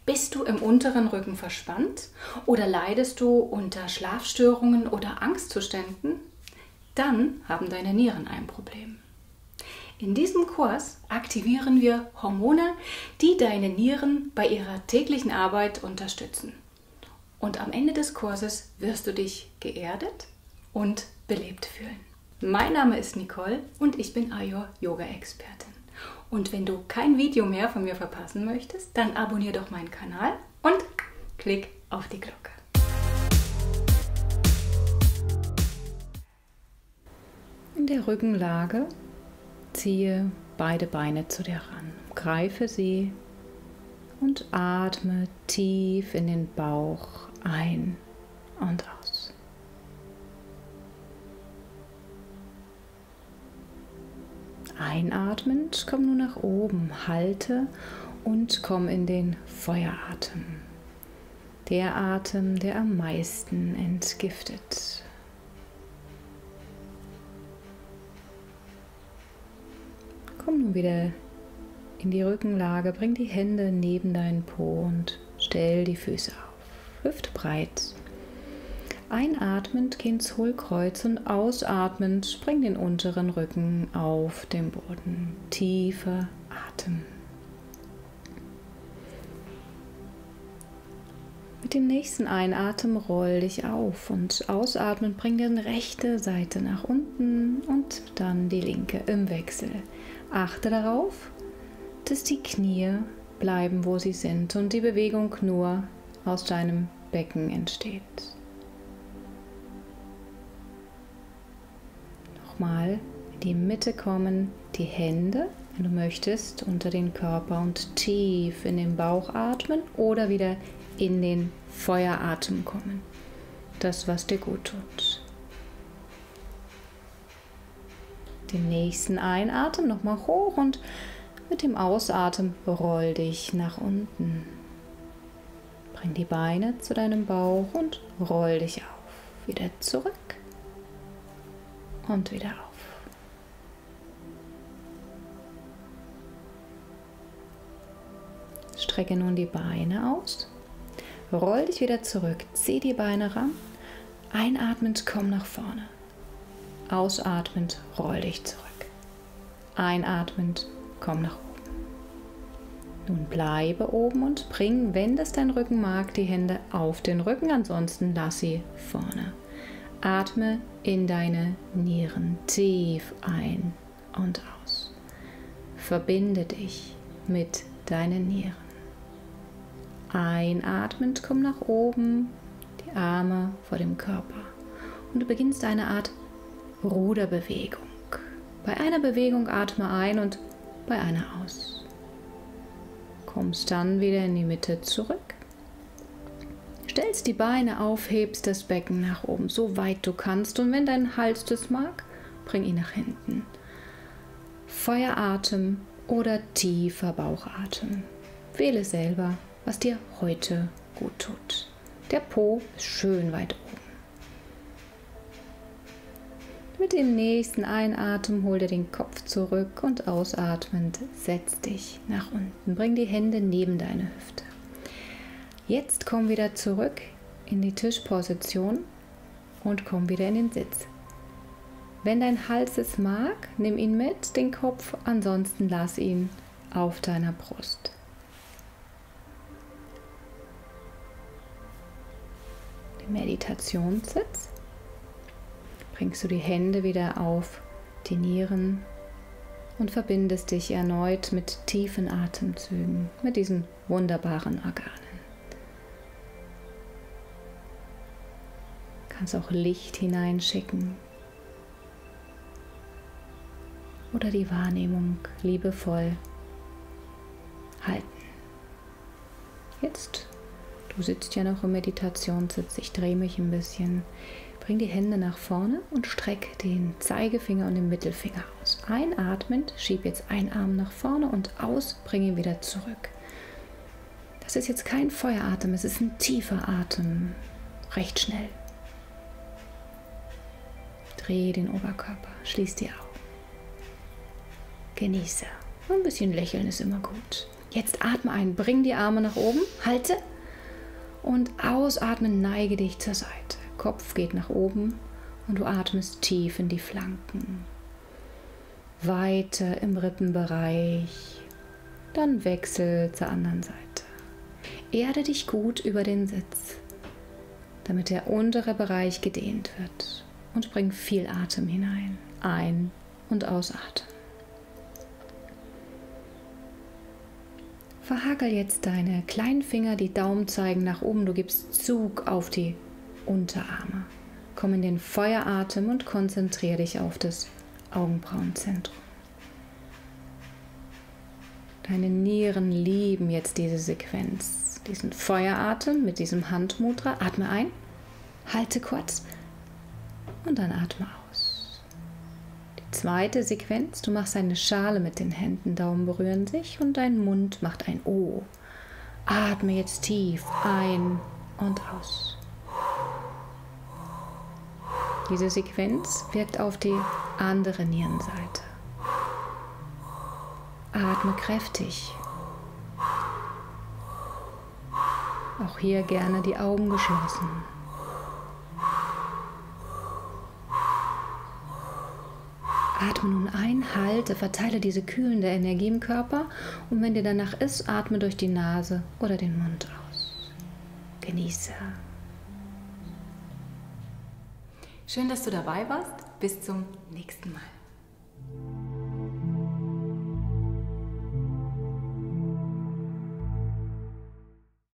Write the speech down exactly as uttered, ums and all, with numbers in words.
Bist du im unteren Rücken verspannt oder leidest du unter Schlafstörungen oder Angstzuständen? Dann haben deine Nieren ein Problem. In diesem Kurs aktivieren wir Hormone, die deine Nieren bei ihrer täglichen Arbeit unterstützen. Und am Ende des Kurses wirst du dich geerdet und belebt fühlen. Mein Name ist Nicole und ich bin Ayur-Yoga-Expertin. Und wenn du kein Video mehr von mir verpassen möchtest, dann abonniere doch meinen Kanal und klick auf die Glocke. In der Rückenlage ziehe beide Beine zu dir ran, greife sie und atme tief in den Bauch ein und aus. Einatmend komm nun nach oben, halte und komm in den Feueratem. Der Atem, der am meisten entgiftet. Komm nun wieder in die Rückenlage, bring die Hände neben deinen Po und stell die Füße auf, hüftbreit. Einatmend geh ins Hohlkreuz und ausatmend bring den unteren Rücken auf den Boden. Tiefer Atem. Mit dem nächsten Einatmen roll dich auf und ausatmend bring die rechte Seite nach unten und dann die linke im Wechsel. Achte darauf, dass die Knie bleiben, wo sie sind und die Bewegung nur aus deinem Becken entsteht. Nochmal in die Mitte kommen, die Hände, wenn du möchtest, unter den Körper und tief in den Bauch atmen oder wieder in den Feueratem kommen. Das, was dir gut tut. Den nächsten Einatmen nochmal hoch und mit dem Ausatmen roll dich nach unten. Bring die Beine zu deinem Bauch und roll dich auf. Wieder zurück und wieder auf. Strecke nun die Beine aus. Roll dich wieder zurück. Zieh die Beine ran. Einatmend komm nach vorne. Ausatmend roll dich zurück. Einatmend komm nach oben. Nun bleibe oben und bring, wenn das dein Rücken mag, die Hände auf den Rücken, ansonsten lass sie vorne. Atme in deine Nieren tief ein und aus. Verbinde dich mit deinen Nieren. Einatmend komm nach oben, die Arme vor dem Körper. Und du beginnst eine Art Ruderbewegung. Bei einer Bewegung atme ein und bei einer aus. Kommst dann wieder in die Mitte zurück. Stellst die Beine auf, hebst das Becken nach oben, so weit du kannst. Und wenn dein Hals das mag, bring ihn nach hinten. Feueratem oder tiefer Bauchatem. Wähle selber, was dir heute gut tut. Der Po ist schön weit oben. Mit dem nächsten Einatmen hol dir den Kopf zurück und ausatmend setz dich nach unten. Bring die Hände neben deine Hüfte. Jetzt komm wieder zurück in die Tischposition und komm wieder in den Sitz. Wenn dein Hals es mag, nimm ihn mit, den Kopf, ansonsten lass ihn auf deiner Brust. Den Meditationssitz. Bringst du die Hände wieder auf die Nieren und verbindest dich erneut mit tiefen Atemzügen, mit diesen wunderbaren Organen. Du kannst auch Licht hineinschicken oder die Wahrnehmung liebevoll halten. Jetzt, du sitzt ja noch im Meditationssitz, ich drehe mich ein bisschen. Bring die Hände nach vorne und streck den Zeigefinger und den Mittelfinger aus. Einatmend, schieb jetzt einen Arm nach vorne und aus, bring ihn wieder zurück. Das ist jetzt kein Feueratem, es ist ein tiefer Atem, recht schnell. Dreh den Oberkörper, schließ die Augen. Genieße. Ein bisschen lächeln ist immer gut. Jetzt atme ein, bring die Arme nach oben, halte und ausatmen, neige dich zur Seite. Kopf geht nach oben und du atmest tief in die Flanken. Weite im Rippenbereich, dann wechsel zur anderen Seite. Erde dich gut über den Sitz, damit der untere Bereich gedehnt wird, und bring viel Atem hinein. Ein- und ausatmen. Verhagel jetzt deine kleinen Finger, die Daumen zeigen nach oben. Du gibst Zug auf die Unterarme. Komm in den Feueratem und konzentriere dich auf das Augenbrauenzentrum. Deine Nieren lieben jetzt diese Sequenz, diesen Feueratem mit diesem Handmudra. Atme ein, halte kurz und dann atme aus. Die zweite Sequenz, du machst eine Schale mit den Händen, Daumen berühren sich und dein Mund macht ein O. Atme jetzt tief ein und aus. Diese Sequenz wirkt auf die andere Nierenseite. Atme kräftig. Auch hier gerne die Augen geschlossen. Atme nun ein, halte, verteile diese kühlende Energie im Körper und wenn dir danach ist, atme durch die Nase oder den Mund aus. Genieße. Schön, dass du dabei warst. Bis zum nächsten Mal.